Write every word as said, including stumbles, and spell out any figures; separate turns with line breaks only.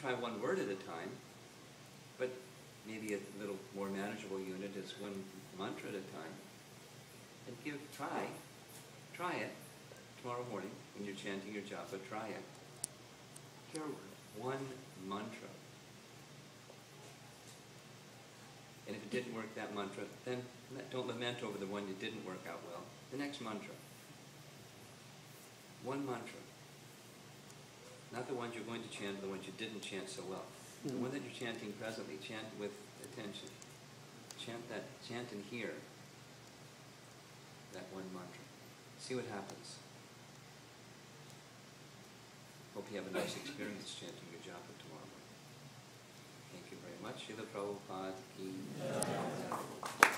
try one word at a time, but maybe a little more manageable unit is one mantra at a time. And give, try, try it tomorrow morning when you're chanting your japa, try it. Hear one mantra. And if it didn't work, that mantra, then don't lament over the one that didn't work out well. The next mantra. One mantra. Not the ones you're going to chant, the ones you didn't chant so well. Mm-hmm. The one that you're chanting presently, chant with attention. Chant that, chant and hear that one mantra. See what happens. Hope you have a nice experience chanting your japa tomorrow morning. Thank you very much. Srila Prabhupada ki jai.